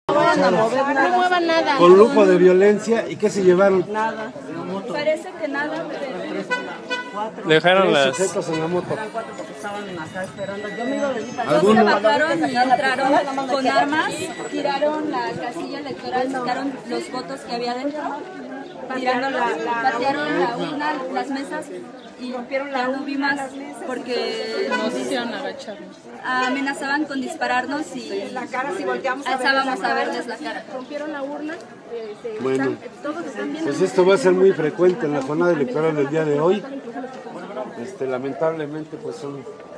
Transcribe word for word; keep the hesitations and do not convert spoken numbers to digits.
No muevan nada. Con lujo de violencia. ¿Y qué se llevaron? Nada. Parece que nada, pero... Dejaron las... sujetos en la moto. Eran cuatro porque estaban acá esperando. Yo me iba a decir para Los ¿Alguno? evacuaron y entraron con armas, tiraron la casilla electoral, sacaron los votos que había dentro, tiraron la, la, patearon la urna, las mesas y rompieron la no vi más porque Nos hicieron agacharnos. amenazaban con dispararnos y la cara si volteamos a alzábamos a verles la cara. Rompieron la urna. Eh, se Bueno, están, todos están viendo. pues esto va a ser muy frecuente en la jornada electoral del día de hoy. Este, lamentablemente, pues son